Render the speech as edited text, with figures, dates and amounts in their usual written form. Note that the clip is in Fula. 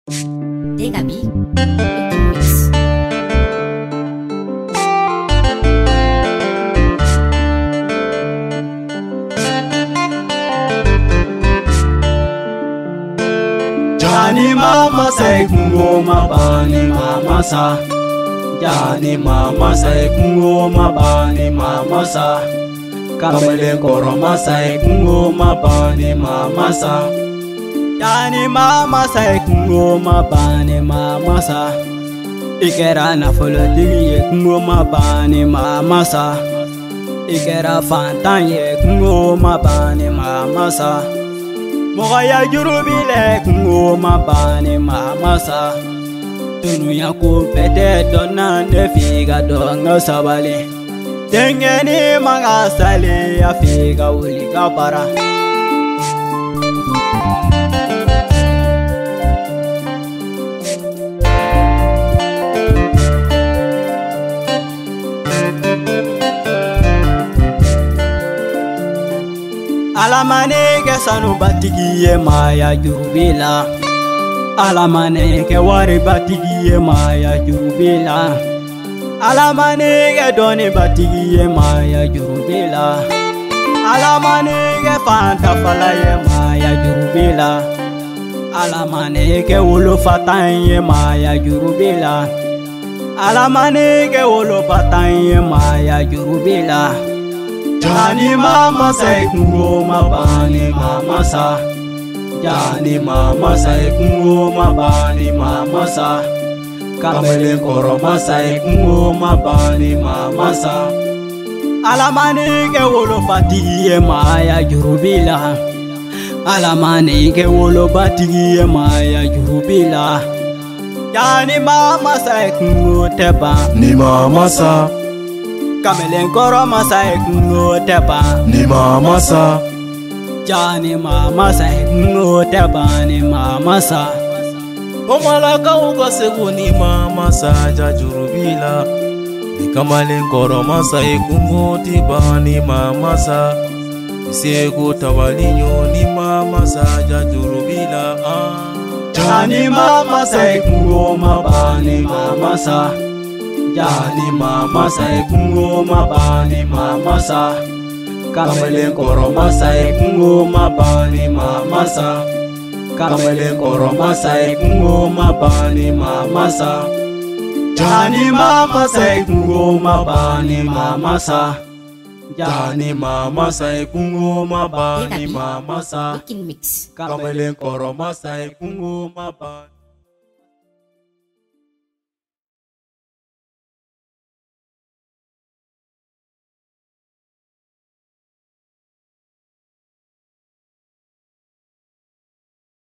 Degabi Mix. Jani mama say kungo mabani mama sa. Jani mama say kungo mabani mama sa. Kamele koroma say kungo mabani mama sa. Jani mama say kungo mabani mama sa. Ikera na folotigi kungo mabani mama sa. Ikera fantanye kungo mabani mama sa. Mogaya jurubile kungo mabani mama sa. Tunu ya kupete dona nefiga donga sabali. Dengeni manga sali ya figa ulika para. Alamane ke sanu batigi ye maya jurubila. Alamane ke wari batigi ye maya jurubila. Alamane ke doni batigi ye maya jurubila. Alamane ke fanta fala ye maya jurubila. Alamane ke wolo fatan ye maya jurubila. Alamane ke wolo fatan ye maya jurubila. Jani mama say kungo mabani mama sa. Jani mama say kungo mabani mama sa. Kamele koroma say kungo mabani mama sa. Alamane ke wolo fati ye maya jurubila. Alamane ke wolo fati ye maya jurubila. Jani mama say kungo teba Ni mama sa. Kamele koroma say kungo teba Ni mama sa. Jani mama say kungo teba ni mama sa. Omalaka uko segu ni mama sa jajurubila. Ni kamale koroma sa ekungo tiba ni mama sa. Segu tawalinyo ni mama sa jajurubila. Jani mama say kungo mabani mama sa. Jani mama say kungo mabani mama sa. Kamele koroma say kungo mabani mama sa. Kamele koroma say kungo mabani mama sa. Jani mama say kungo mabani mama sa. Jani mama say kungo mabani mama sa. Mix. Kamele koroma say kungo mabani.